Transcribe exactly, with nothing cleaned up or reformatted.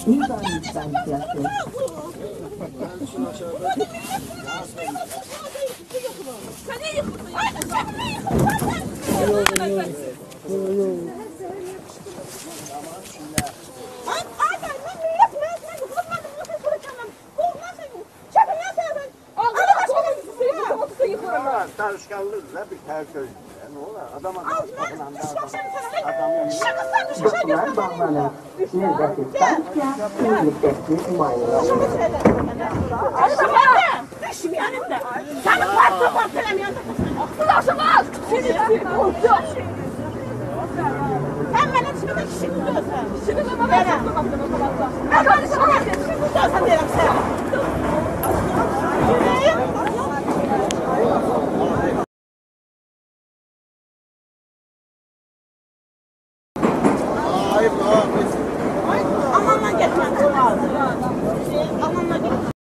İyi varmış ben fiyatı. Tarışkanlığıyla bir ters söylüyor. Ne olur? Adam adam tapınan da adam. Dokular bağlanır. Nezaketten iyiliklerini muayene. Düşüm yanımda. Sana parça parçalam yanımda. Kulaşımaz. Seni oldu. Sen bana şimdi de kişi tutuyorsun. Şimdi de bana tutuyorsun. Ben kardeşime kişi tutuyorsun derim sen. Hayır, hayır.